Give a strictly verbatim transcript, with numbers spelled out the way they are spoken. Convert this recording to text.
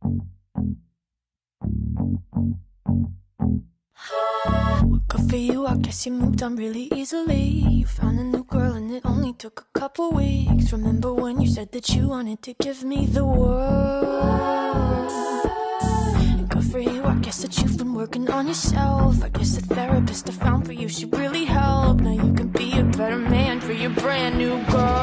Well, good for you, I guess you moved on really easily. You found a new girl and it only took a couple weeks. Remember when you said that you wanted to give me the world? And good for you, I guess that you've been working on yourself. I guess the therapist I found for you should really help. Now you can be a better man for your brand new girl.